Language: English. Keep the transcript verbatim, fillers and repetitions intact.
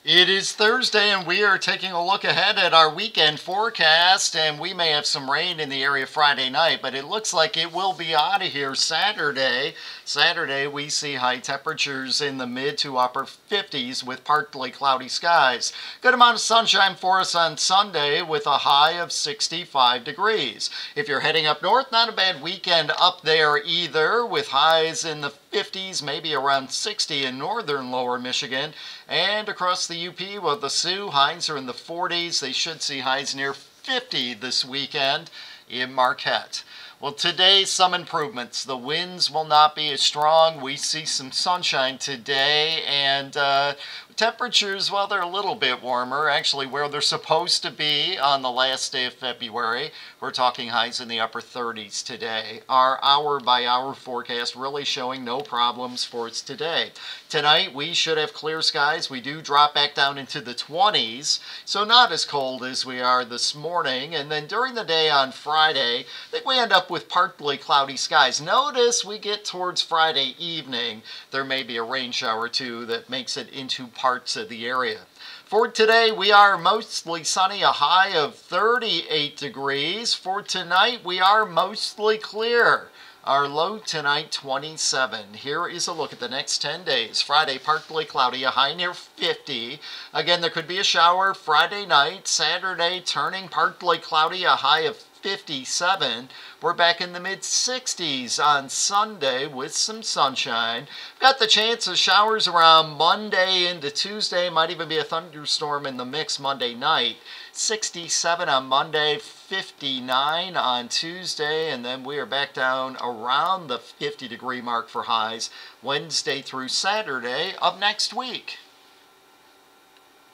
It is Thursday and we are taking a look ahead at our weekend forecast, and we may have some rain in the area Friday night, but it looks like it will be out of here Saturday. Saturday we see high temperatures in the mid to upper fifties with partly cloudy skies. Good amount of sunshine for us on Sunday with a high of sixty-five degrees. If you're heading up north, not a bad weekend up there either, with highs in the fifties, maybe around sixty in northern lower Michigan. And across the U P, well, the Sioux, highs are in the forties. They should see highs near fifty this weekend in Marquette. Well, today, some improvements. The winds will not be as strong. We see some sunshine today, and uh, temperatures, well, they're a little bit warmer, actually where they're supposed to be on the last day of February. We're talking highs in the upper thirties today. Our hour-by-hour forecast really showing no problems for us today. Tonight, we should have clear skies. We do drop back down into the twenties, so not as cold as we are this morning. And then during the day on Friday, I think we end up with partly cloudy skies. Notice we get towards Friday evening, there may be a rain shower or two that makes it into parts of the area. For today, we are mostly sunny, a high of thirty-eight degrees. For tonight, we are mostly clear. Our low tonight, twenty-seven. Here is a look at the next ten days. Friday, partly cloudy, a high near fifty. Again, there could be a shower Friday night. Saturday, turning partly cloudy, a high of fifty-seven. We're back in the mid sixties on Sunday with some sunshine. Got the chance of showers around Monday into Tuesday. Might even be a thunderstorm in the mix Monday night. sixty-seven on Monday, fifty-nine on Tuesday, and then we are back down around the fifty degree mark for highs Wednesday through Saturday of next week.